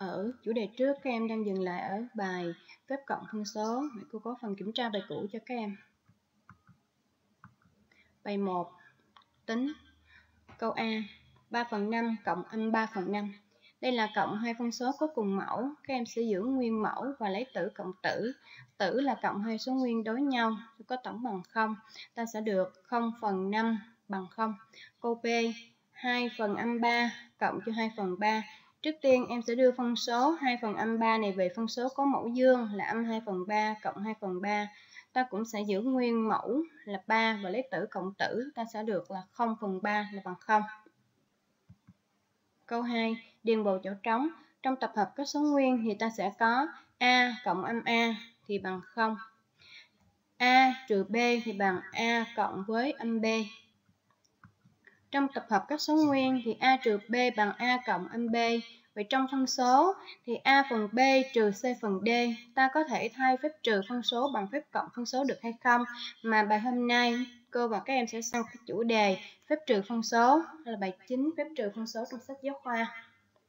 Ở chủ đề trước, các em đang dừng lại ở bài phép cộng phân số. Cô có phần kiểm tra bài cũ cho các em. Bài 1. Tính. Câu A. 3/5 cộng âm 3/5. Đây là cộng hai phân số có cùng mẫu. Các em sẽ giữ nguyên mẫu và lấy tử cộng tử. Tử là cộng hai số nguyên đối nhau, có tổng bằng 0. Ta sẽ được 0/5 bằng 0. Câu B. 2/3 cộng cho 2/3. Trước tiên em sẽ đưa phân số 2/3 này về phân số có mẫu dương là âm 2/3 cộng 2/3. Ta cũng sẽ giữ nguyên mẫu là 3 và lấy tử cộng tử, ta sẽ được là 0/3 là bằng 0. Câu 2. Điền vào chỗ trống. Trong tập hợp các số nguyên thì ta sẽ có A cộng âm A thì bằng 0. A trừ B thì bằng A cộng với âm B. Trong tập hợp các số nguyên thì A trừ B bằng A cộng âm B. Vậy trong phân số thì A phần B trừ C phần D, ta có thể thay phép trừ phân số bằng phép cộng phân số được hay không? Mà bài hôm nay cô và các em sẽ sang cái chủ đề phép trừ phân số, là bài 9 phép trừ phân số trong sách giáo khoa.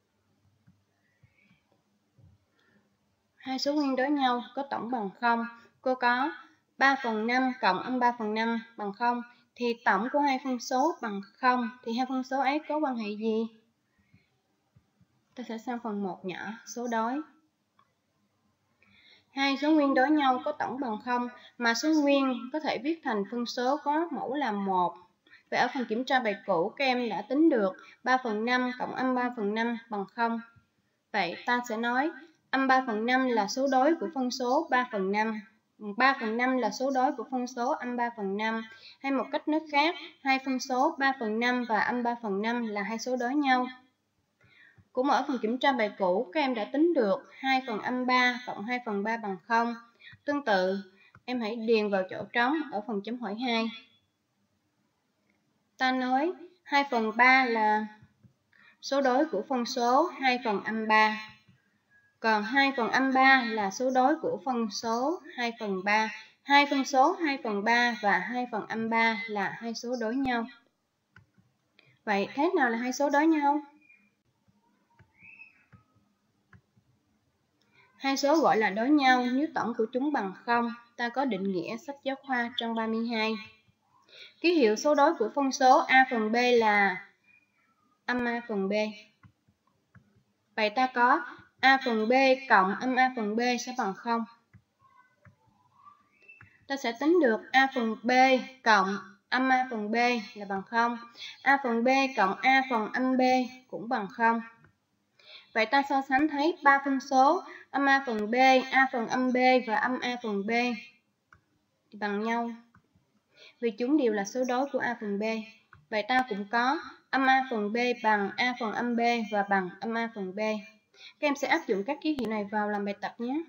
Hai số nguyên đối nhau có tổng bằng 0. Cô có 3/5 cộng âm 3/5 bằng 0. Thì tổng của hai phân số bằng 0. Thì hai phân số ấy có quan hệ gì? Ta sẽ sang phần 1 nhỏ, số đối. Hai số nguyên đối nhau có tổng bằng 0, mà số nguyên có thể viết thành phân số có mẫu là 1. Vậy ở phần kiểm tra bài cũ, các em đã tính được 3/5 cộng âm 3/5 bằng 0. Vậy ta sẽ nói âm 3/5 là số đối của phân số 3/5. 3/5 là số đối của phân số âm 3/5. Hay một cách nói khác, hai phân số 3/5 và âm 3/5 là hai số đối nhau. Cũng ở phần kiểm tra bài cũ, các em đã tính được 2/3 cộng 2/3 bằng 0. Tương tự, em hãy điền vào chỗ trống ở phần chấm hỏi 2. Ta nói 2/3 là số đối của phân số 2/3. Còn 2/3 là số đối của phân số 2/3. Hai phân số 2/3 và 2/3 là hai số đối nhau. Vậy thế nào là hai số đối nhau? Hai số gọi là đối nhau nếu tổng của chúng bằng 0. Ta có định nghĩa sách giáo khoa trang 32. Ký hiệu số đối của phân số A phần B là âm A phần B. Vậy ta có A phần B cộng âm A phần B sẽ bằng 0. Ta sẽ tính được A phần B cộng âm A phần B là bằng 0. A phần B cộng A phần âm B cũng bằng 0. Vậy ta so sánh thấy 3 phân số âm A phần B, A phần âm B và âm A phần B bằng nhau, vì chúng đều là số đối của A phần B. Vậy ta cũng có âm A phần B bằng A phần âm B và bằng âm A phần B. Các em sẽ áp dụng các ký hiệu này vào làm bài tập nhé.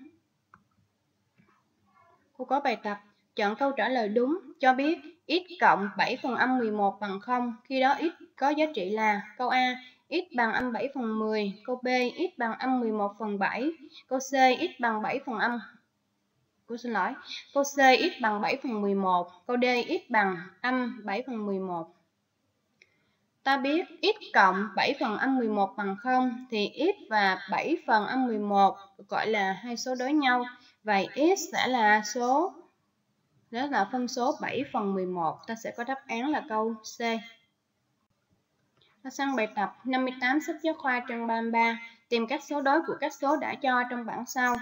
Cô có bài tập, chọn câu trả lời đúng, cho biết x cộng 7/11 bằng 0, khi đó x có giá trị là câu A, x bằng âm 7/10, câu B, x bằng âm 11/7, câu C, x bằng 7 phần âm. Câu C, x bằng 7/11, câu D, x bằng âm 7/11. Ta biết x cộng 7/11 bằng 0 thì x và 7/11 gọi là hai số đối nhau. Vậy x sẽ là phân số 7/11. Ta sẽ có đáp án là câu C. Ta sang bài tập 58 sách giáo khoa trang 33. Tìm các số đối của các số đã cho trong bảng sau.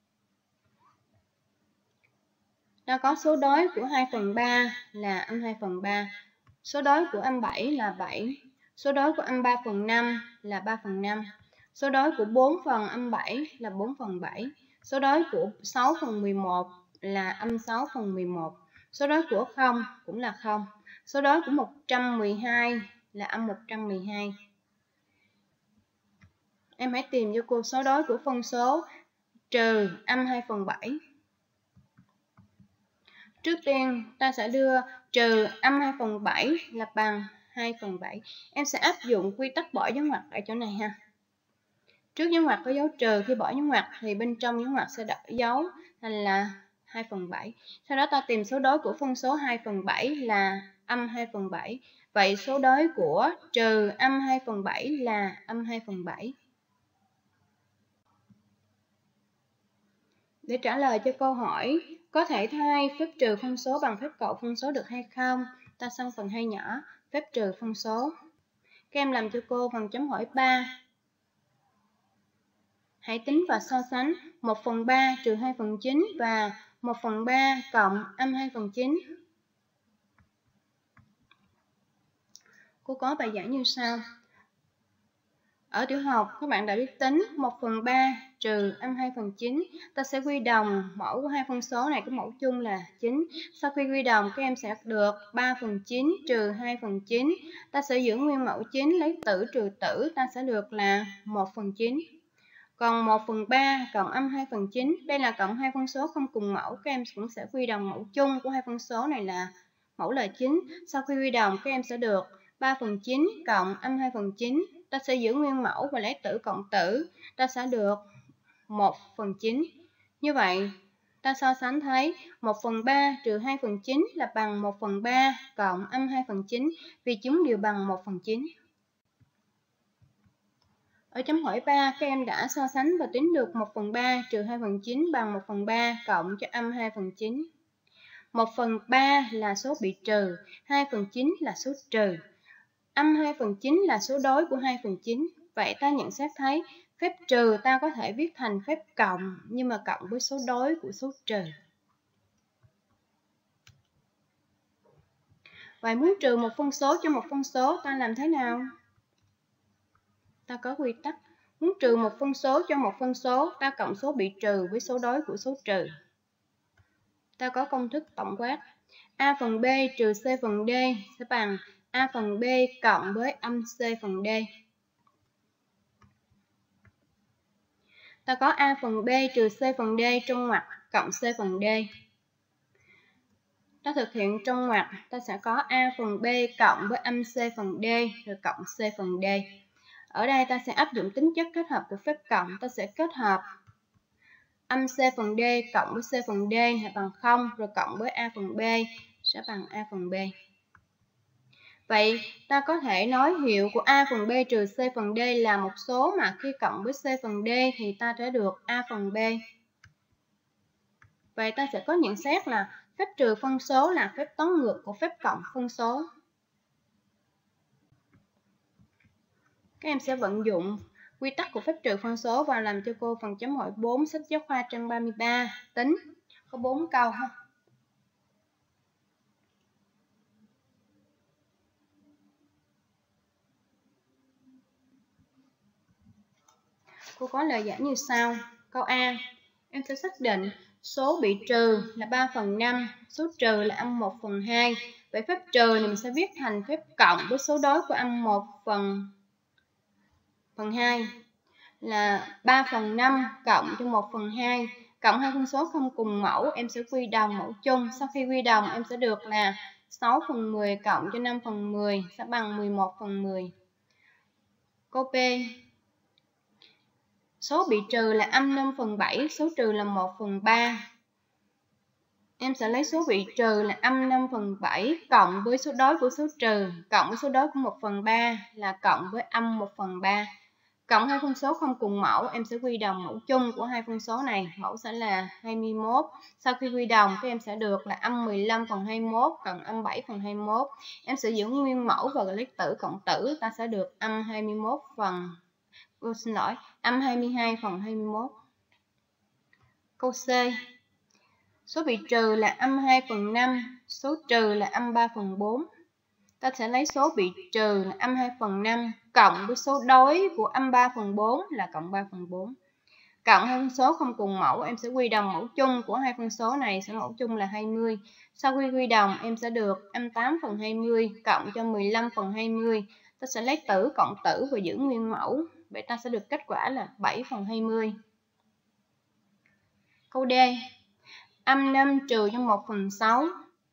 Ta có số đối của 2/3 là âm 2/3. Số đối của âm 7 là 7. Số đối của âm 3/5 là 3/5. Số đối của 4 phần âm 7 là 4/7. Số đối của 6/11 là âm 6/11. Số đối của 0 cũng là 0. Số đối của 112 là âm 112. Em hãy tìm cho cô số đối của phân số trừ âm 2/7. Trước tiên ta sẽ đưa trừ âm 2/7 là bằng 2/7. Em sẽ áp dụng quy tắc bỏ dấu ngoặc ở chỗ này ha. Trước dấu ngoặc có dấu trừ, khi bỏ dấu ngoặc thì bên trong dấu ngoặc sẽ đổi dấu thành là 2/7. Sau đó ta tìm số đối của phân số 2/7 là âm 2/7. Vậy số đối của trừ âm 2/7 là âm 2/7. Để trả lời cho câu hỏi có thể thay phép trừ phân số bằng phép cộng phân số được hay không, ta sang phần 2 nhỏ, phép trừ phân số. Các em làm cho cô phần chấm hỏi 3. Hãy tính và so sánh 1/3 trừ 2/9 và 1/3 cộng âm 2/9. Cô có bài giải như sau. Ở tiểu học, các bạn đã biết tính 1/3 trừ âm 2/9. Ta sẽ quy đồng mẫu của hai phân số này có mẫu chung là 9. Sau khi quy đồng, các em sẽ được 3/9 trừ 2/9. Ta sẽ giữ nguyên mẫu 9, lấy tử trừ tử, ta sẽ được là 1/9. Còn 1/3 cộng âm 2/9, đây là cộng hai phân số không cùng mẫu. Các em cũng sẽ quy đồng mẫu chung của hai phân số này là mẫu là 9. Sau khi quy đồng, các em sẽ được 3/9 cộng âm 2/9. Ta sẽ giữ nguyên mẫu và lấy tử cộng tử, ta sẽ được 1/9. Như vậy, ta so sánh thấy 1/3 trừ 2/9 là bằng 1/3 cộng âm 2/9 vì chúng đều bằng 1/9. Ở chấm hỏi 3, các em đã so sánh và tính được 1/3 trừ 2/9 bằng 1/3 cộng cho âm 2/9. 1/3 là số bị trừ, 2/9 là số trừ. Âm 2/9 là số đối của 2/9. Vậy ta nhận xét thấy phép trừ ta có thể viết thành phép cộng nhưng mà cộng với số đối của số trừ. Vậy muốn trừ một phân số cho một phân số ta làm thế nào? Ta có quy tắc. Muốn trừ một phân số cho một phân số, ta cộng số bị trừ với số đối của số trừ. Ta có công thức tổng quát. A phần B trừ C phần D sẽ bằng A phần B cộng với âm C phần D. Ta có A phần B trừ C phần D trong ngoặc cộng C phần D. Ta thực hiện trong ngoặc, ta sẽ có A phần B cộng với âm C phần D rồi cộng C phần D. Ở đây ta sẽ áp dụng tính chất kết hợp của phép cộng, ta sẽ kết hợp âm C phần D cộng với C phần D là bằng 0 rồi cộng với A phần B sẽ bằng A phần B. Vậy ta có thể nói hiệu của A phần B trừ C phần D là một số mà khi cộng với C phần D thì ta sẽ được A phần B. Vậy ta sẽ có nhận xét là phép trừ phân số là phép toán ngược của phép cộng phân số. Các em sẽ vận dụng quy tắc của phép trừ phân số và làm cho cô phần chấm hỏi 4 sách giáo khoa trang 33 tính. Có 4 câu ha. Cô có lời giải như sau. Câu A, em sẽ xác định số bị trừ là 3/5, số trừ là âm 1/2. Vậy phép trừ này mình sẽ viết thành phép cộng với số đối của âm 1/2 là 3/5 cộng cho 1/2. Cộng hai phân số không cùng mẫu, em sẽ quy đồng mẫu chung. Sau khi quy đồng, em sẽ được là 6/10 cộng cho 5/10 sẽ bằng 11/10. Câu B, số bị trừ là âm 5/7, số trừ là 1/3. Em sẽ lấy số bị trừ là âm 5/7 cộng với số đối của số trừ, cộng với số đối của 1/3 là cộng với âm 1/3. Cộng hai phân số không cùng mẫu, em sẽ quy đồng mẫu chung của hai phân số này, mẫu sẽ là 21. Sau khi quy đồng, các em sẽ được là âm 15/21 cộng âm 7/21. Em sẽ giữ nguyên mẫu và lấy tử cộng tử, ta sẽ được âm 22/21. Câu C, số bị trừ là âm 2/5, số trừ là âm 3/4. Ta sẽ lấy số bị trừ là âm 2/5 cộng với số đối của âm 3/4 là cộng 3/4. Cộng hai phân số không cùng mẫu, em sẽ quy đồng mẫu chung của hai phân số này, sẽ mẫu chung là 20. Sau khi quy đồng, em sẽ được âm 8/20 cộng cho 15/20. Ta sẽ lấy tử cộng tử và giữ nguyên mẫu. Vậy ta sẽ được kết quả là 7/20. Câu D, âm 5 trừ cho 1/6.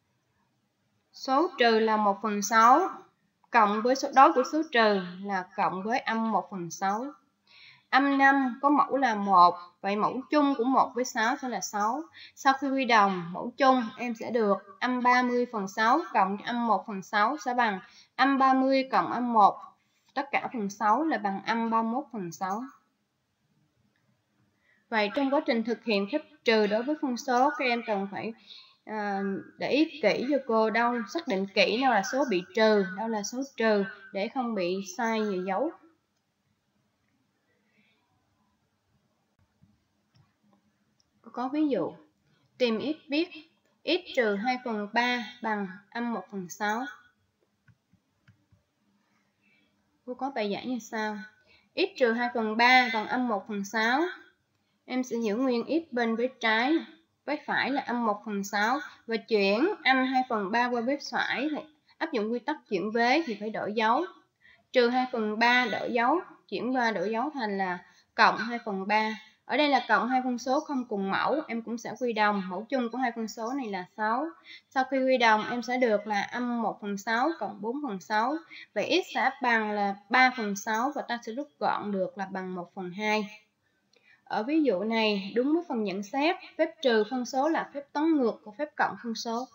Số trừ là 1/6 cộng với số đối của số trừ là cộng với âm 1/6. Âm 5 có mẫu là 1, vậy mẫu chung của 1 với 6 sẽ là 6. Sau khi quy đồng mẫu chung, em sẽ được âm 30/6 cộng âm 1/6 sẽ bằng âm 30 cộng âm 1, tất cả phần 6 là bằng âm 31/6. Vậy trong quá trình thực hiện phép trừ đối với phân số, các em cần phải để ý kỹ cho cô, xác định kỹ đâu là số bị trừ, đâu là số trừ để không bị sai về dấu. Có ví dụ, tìm x viết x trừ 2/3 bằng âm 1/6. Cô có bài giải như sau. X trừ 2/3 bằng âm 1/6. Em sẽ giữ nguyên x bên vế trái, vế phải là âm 1/6 và chuyển âm 2/3 qua vế phải. Thì áp dụng quy tắc chuyển vế thì phải đổi dấu. Trừ 2/3 đổi dấu, chuyển qua đổi dấu thành là cộng 2/3. Ở đây là cộng hai phân số không cùng mẫu, em cũng sẽ quy đồng. Mẫu chung của hai phân số này là 6. Sau khi quy đồng, em sẽ được là âm 1/6 cộng 4/6. Vậy x sẽ bằng là 3/6 và ta sẽ rút gọn được là bằng 1/2. Ở ví dụ này, đúng với phần nhận xét, phép trừ phân số là phép toán ngược của phép cộng phân số.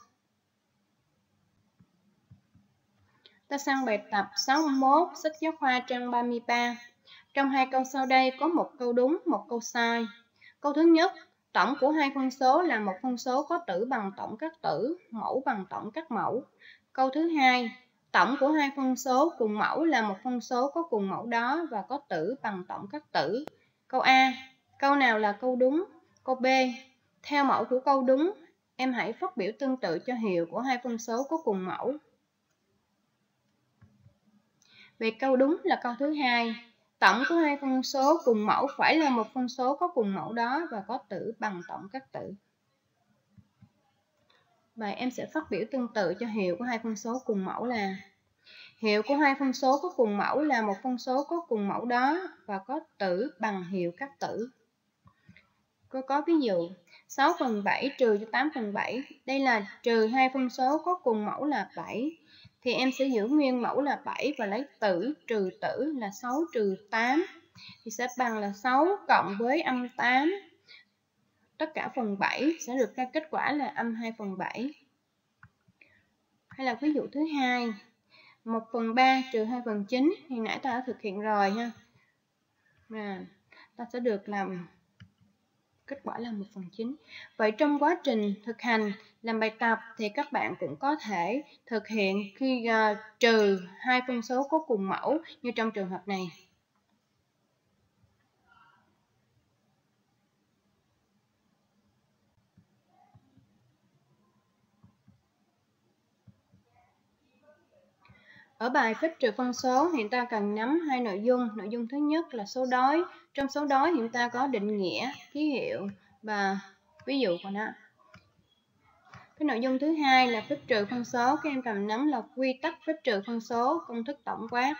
Ta sang bài tập 61, sách giáo khoa trang 33. Trong hai câu sau đây có một câu đúng, một câu sai. Câu thứ nhất, tổng của hai phân số là một phân số có tử bằng tổng các tử, mẫu bằng tổng các mẫu. Câu thứ hai, tổng của hai phân số cùng mẫu là một phân số có cùng mẫu đó và có tử bằng tổng các tử. Câu A, câu nào là câu đúng? Câu B, theo mẫu của câu đúng, em hãy phát biểu tương tự cho hiệu của hai phân số có cùng mẫu. Về câu đúng là câu thứ hai, tổng của hai phân số cùng mẫu phải là một phân số có cùng mẫu đó và có tử bằng tổng các tử. Vậy em sẽ phát biểu tương tự cho hiệu của hai phân số cùng mẫu là hiệu của hai phân số có cùng mẫu là một phân số có cùng mẫu đó và có tử bằng hiệu các tử. Cô có ví dụ 6/7 trừ cho 8/7. Đây là trừ hai phân số có cùng mẫu là 7. Thì em sẽ giữ nguyên mẫu là 7 và lấy tử trừ tử là 6 trừ 8. Thì sẽ bằng là 6 cộng với âm 8. Tất cả phần 7 sẽ được ra kết quả là âm 2/7. Hay là ví dụ thứ hai, 1/3 trừ 2/9. Thì nãy ta đã thực hiện rồi ha. Ta sẽ được làm kết quả là 1/9. Vậy trong quá trình thực hành làm bài tập thì các bạn cũng có thể thực hiện khi trừ hai phân số có cùng mẫu như trong trường hợp này. Ở bài phép trừ phân số hiện ta cần nắm hai nội dung. Nội dung thứ nhất là số đói. Trong số đói hiện ta có định nghĩa, ký hiệu và ví dụ của nó. Cái nội dung thứ hai là phép trừ phân số. Các em cần nắm là quy tắc phép trừ phân số, công thức tổng quát.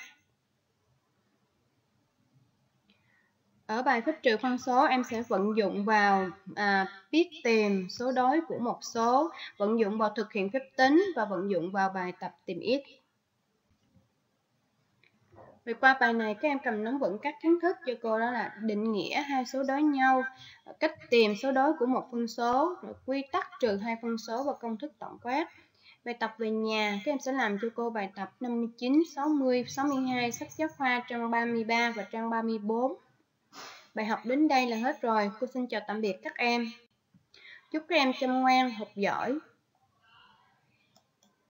Ở bài phép trừ phân số em sẽ vận dụng vào biết tìm số đói của một số, vận dụng vào thực hiện phép tính và vận dụng vào bài tập tìm x. Về qua bài này các em cần nắm vững các kiến thức cho cô, đó là định nghĩa hai số đối nhau, cách tìm số đối của một phân số, rồi quy tắc trừ hai phân số và công thức tổng quát. Bài tập về nhà các em sẽ làm cho cô bài tập 59, 60, 62 sách giáo khoa trang 33 và trang 34. Bài học đến đây là hết rồi. Cô xin chào tạm biệt các em. Chúc các em chăm ngoan, học giỏi.